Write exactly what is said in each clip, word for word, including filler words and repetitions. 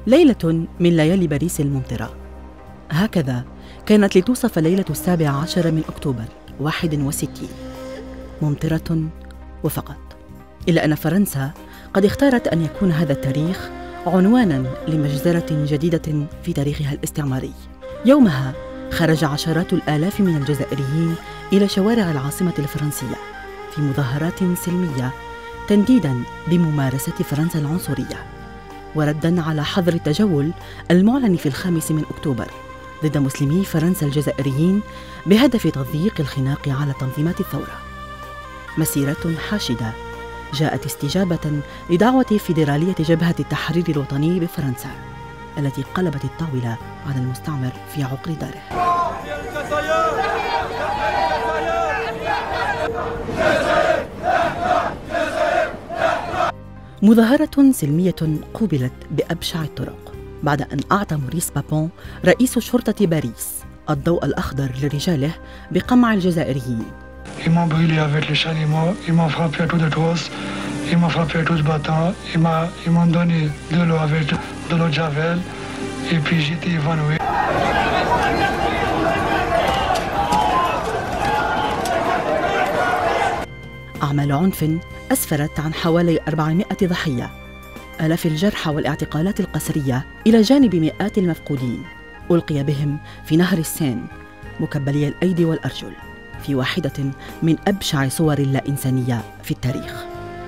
ليلة من ليالي باريس الممطرة، هكذا كانت لتوصف ليلة السابع عشر من أكتوبر واحد وستين، ممطرة وفقط. إلا أن فرنسا قد اختارت أن يكون هذا التاريخ عنوانا لمجزرة جديدة في تاريخها الاستعماري. يومها خرج عشرات الآلاف من الجزائريين إلى شوارع العاصمة الفرنسية في مظاهرات سلمية تنديداً بممارسة فرنسا العنصرية، ورداً على حظر التجول المعلن في الخامس من أكتوبر ضد مسلمي فرنسا الجزائريين بهدف تضييق الخناق على تنظيمات الثورة. مسيرة حاشدة جاءت استجابة لدعوة فيدرالية جبهة التحرير الوطني بفرنسا التي قلبت الطاولة على المستعمر في عقر داره. مظاهرة سلمية قوبلت بأبشع الطرق بعد أن أعطى موريس بابون رئيس شرطة باريس الضوء الأخضر لرجاله بقمع الجزائريين. Ils m'ont brûlé avec les chalumeaux, ils m'ont frappé à coups de trousse, ils m'ont frappé à coups de bâton, ils m'ont donné de l'eau avec de l'eau de javel, et puis j'étais évanoui. أعمال عنف أسفرت عن حوالي أربعمائة ضحية، آلاف الجرحى والاعتقالات القسرية، إلى جانب مئات المفقودين ألقي بهم في نهر السين مكبلي الأيدي والأرجل في واحدة من أبشع صور اللا إنسانية في التاريخ.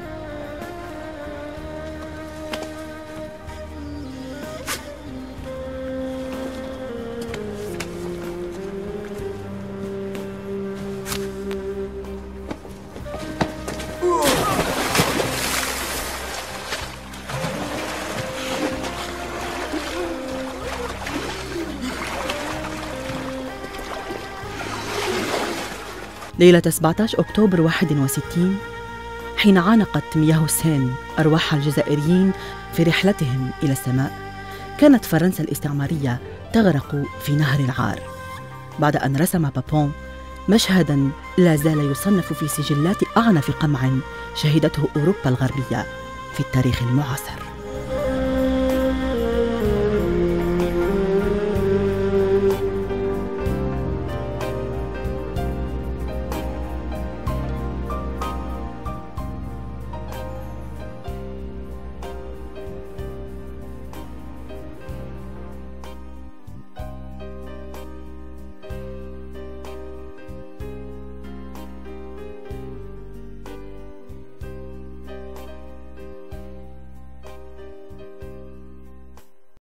ليلة سبعة عشر أكتوبر واحد وستين، حين عانقت مياه السين أرواح الجزائريين في رحلتهم إلى السماء، كانت فرنسا الاستعمارية تغرق في نهر العار بعد أن رسم بابون مشهداً لا زال يصنف في سجلات أعنف قمع شهدته أوروبا الغربية في التاريخ المعاصر.